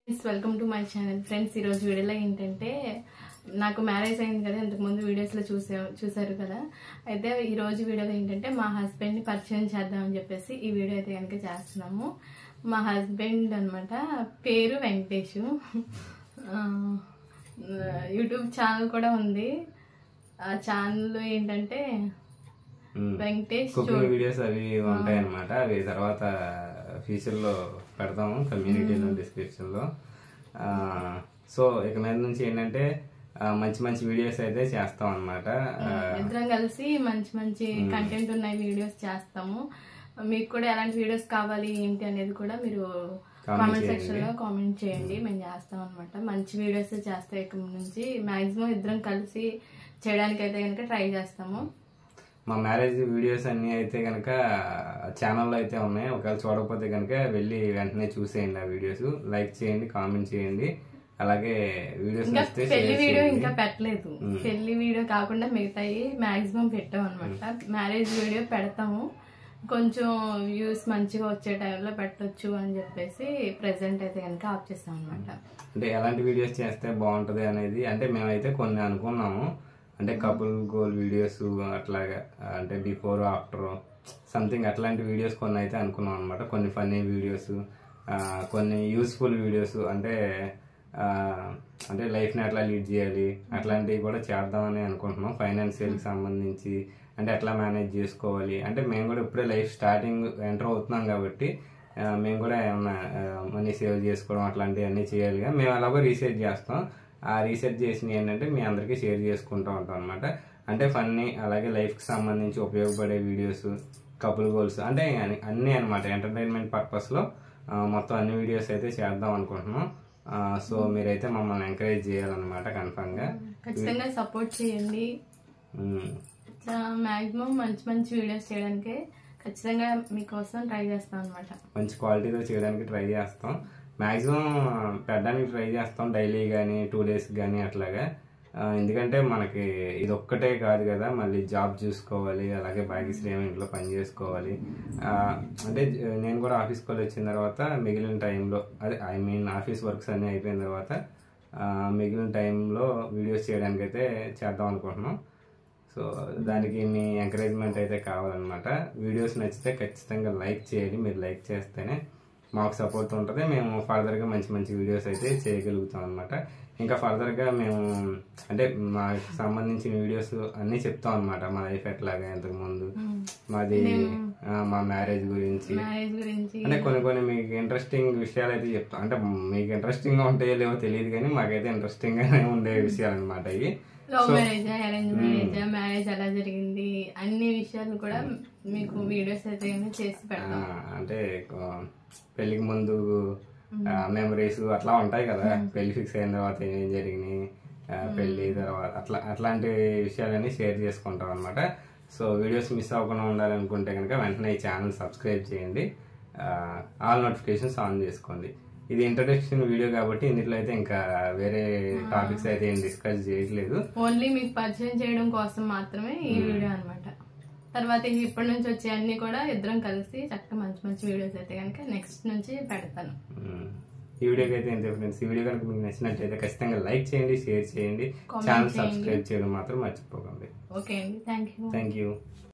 Welcome to my channel friends. ఈరోజు వీడియోలో ఏంటంటే నాకు మ్యారేజ్ అయింది కదా, ఇంతకుముందు వీడియోస్లో చూసారు కదా. అయితే ఈరోజు వీడియోలో ఏంటంటే మా హస్బెండ్ని పరిచయం చేద్దామని చెప్పేసి ఈ వీడియో అయితే కనుక చేస్తున్నాము. మా హస్బెండ్ అనమాట, పేరు వెంకటేష్. యూట్యూబ్ ఛానల్ కూడా ఉంది. ఆ ఛానల్ ఏంటంటే వెంకటేష్ వీడియోస్ అవి ఉంటాయి అనమాట. అవి తర్వాత ఫ్యూచర్ లో పెడతాము కమ్యూనిటీలో, డిస్క్రిప్షన్ లో. సో ఇక మీద నుంచి ఏంటంటే మంచి మంచి వీడియోస్ అయితే చేస్తాం అనమాట. ఇద్దరం కలిసి మంచి మంచి కంటెంట్ ఉన్న వీడియోస్ చేస్తాము. మీకు కూడా ఎలాంటి వీడియోస్ కావాలి ఏంటి అనేది కూడా మీరు కామెంట్ సెక్షన్ లో కామెంట్ చేయండి. మేము చేస్తాం అనమాట. మంచి వీడియోస్ చేస్తాం. ఇక నుంచి మాక్సిమం ఇద్దరం కలిసి చేయడానికి అయితే కనుక ట్రై చేస్తాము. మా మ్యారేజ్ వీడియోస్ అన్ని అయితే కనుక ఛానల్లో అయితే ఉన్నాయి. ఒకవేళ చూడకపోతే కనుక వెళ్ళి వెంటనే చూసేయండి. ఆ వీడియోస్ లైక్ చేయండి, కామెంట్ చేయండి. అలాగే వీడియోస్ పెళ్లి వీడియో ఇంకా పెట్టలేదు. పెళ్లి వీడియో కాకుండా మిగతాయి మాక్సిమం పెట్టాం అనమాట. మ్యారేజ్ వీడియో పెడతాము, కొంచెం వ్యూస్ మంచిగా వచ్చే టైంలో పెట్టొచ్చు అని చెప్పేసి ప్రెసెంట్ అయితే కనుక ఆఫ్ చేస్తాం అనమాట. అంటే ఎలాంటి వీడియోస్ చేస్తే బాగుంటది అనేది అంటే మేమైతే కొన్ని అనుకున్నాము. అంటే కపుల్ గోల్ వీడియోస్ అట్లాగా, అంటే బిఫోర్ ఆఫ్టర్ సంథింగ్ అట్లాంటి వీడియోస్ కొన్ని అయితే అనుకున్నాం అనమాట. కొన్ని ఫన్నీ వీడియోస్, కొన్ని యూస్ఫుల్ వీడియోస్, అంటే అంటే లైఫ్ని ఎట్లా లీడ్ చేయాలి అట్లాంటివి కూడా చేద్దామని అనుకుంటున్నాం. ఫైనాన్షియల్కి సంబంధించి అంటే ఎట్లా మేనేజ్ చేసుకోవాలి, అంటే మేము కూడా ఇప్పుడే లైఫ్ స్టార్టింగ్ ఎంటర్ అవుతున్నాం కాబట్టి మేము కూడా ఏమన్నా మనీ సేవ్ చేసుకోవడం అట్లాంటివి అన్నీ చేయాలిగా. మేము అలాగో రీసెర్చ్ చేస్తాం. ఆ రీసెర్చ్ చేసిన ఏంటంటే మీ అందరికీ షేర్ చేసుకుంటూ ఉంటాం అనమాట. అంటే ఫన్నీ, అలాగే లైఫ్కి సంబంధించి ఉపయోగపడే వీడియోస్, కపుల్ గోల్స్, అంటే అన్నీ అనమాట. ఎంటర్టైన్మెంట్ పర్పస్లో మొత్తం అన్ని వీడియోస్ అయితే చేద్దాం అనుకుంటున్నాం. సో మీరైతే మమ్మల్ని ఎంకరేజ్ చేయాలన్నమాట. కన్ఫర్మ్గా ఖచ్చితంగా సపోర్ట్ చేయండి. మాక్సిమం మంచి మంచి వీడియోస్ చేయడానికి ఖచ్చితంగా మీకోసం ట్రై చేస్తాం అనమాట. మంచి క్వాలిటీతో చేయడానికి ట్రై చేస్తాం. మాక్సిమం పెట్టడానికి ట్రై చేస్తాం, డైలీ కానీ 2 days కానీ అట్లాగా. ఎందుకంటే మనకి ఇది ఒక్కటే కాదు కదా, మళ్ళీ జాబ్ చూసుకోవాలి, అలాగే భాగ్యశ్రీ ఇంట్లో పని చేసుకోవాలి. అంటే నేను కూడా ఆఫీస్కి వెళ్ళి వచ్చిన తర్వాత మిగిలిన టైంలో, అదే ఆఫీస్ వర్క్స్ అన్నీ అయిపోయిన తర్వాత మిగిలిన టైంలో వీడియోస్ చేయడానికి అయితే చేద్దాం అనుకుంటున్నాం. సో దానికి మీ ఎంకరేజ్మెంట్ అయితే కావాలన్నమాట. వీడియోస్ నచ్చితే ఖచ్చితంగా లైక్ చేయాలి. మీరు లైక్ చేస్తేనే మాకు సపోర్ట్ ఉంటుంది. మేము ఫర్దర్గా మంచి మంచి వీడియోస్ అయితే చేయగలుగుతాం అనమాట. ఇంకా ఫర్దర్గా మేము అంటే మాకు సంబంధించిన వీడియోస్ అన్నీ చెప్తాం అనమాట. మా లైఫ్ ఎట్లాగా, ఇంతకుముందు మాది, మా మ్యారేజ్ గురించి, అంటే కొన్ని మీకు ఇంట్రెస్టింగ్ విషయాలు అయితే చెప్తాం. అంటే మీకు ఇంట్రెస్టింగ్గా ఉంటాయో లేవో తెలియదు కానీ మాకైతే ఇంట్రెస్టింగ్గానే ఉండే విషయాలు అనమాట ఇవి. Love marriage, arrange marriage, marriage ఎలా జరిగింది, అన్ని విషయాలు కూడా మీకు వీడియోస్ అయితే చేసి పెడతాం. అంటే పెళ్లికి ముందు మెమరీస్ అట్లా ఉంటాయి కదా, పెళ్లి ఫిక్స్ అయిన తర్వాత ఏం జరిగినాయి, పెళ్లి తర్వాత అట్లాంటి విషయాలన్నీ షేర్ చేసుకుంటాం అనమాట. సో వీడియోస్ మిస్ అవ్వకుండా ఉండాలనుకుంటే కనుక వెంటనే ఈ ఛానల్ సబ్స్క్రైబ్ చేయండి, ఆల్ నోటిఫికేషన్స్ ఆన్ చేసుకోండి. ఇది ఇంట్రడక్షన్ వీడియో కాబట్టి ఇందులో అయితే ఇంకా వేరే టాపిక్స్ అయితే ఏం డిస్కస్ చేయట్లేదు. ఓన్లీ మీకు పరిచయం చేయడం కోసం మాత్రమే ఈ వీడియో అనమాట. తర్వాత ఇప్పటి నుంచి వచ్చే అన్ని కూడా ఇద్దరం కలిసి చక్కగా మంచి మంచి వీడియోస్ అయితే కనుక నెక్స్ట్ నుంచి పెడతాను. ఈ వీడియోకి అయితే ఎంత ఫ్రెండ్స్, ఈ వీడియో కనుక మీకు నచ్చినట్లయితే ఖచ్చితంగా లైక్ చేయండి, షేర్ చేయండి, ఛానల్ సబ్స్క్రైబ్ చేయడం మాత్రం మర్చిపోకండి. ఓకే అండి, థ్యాంక్ యూ.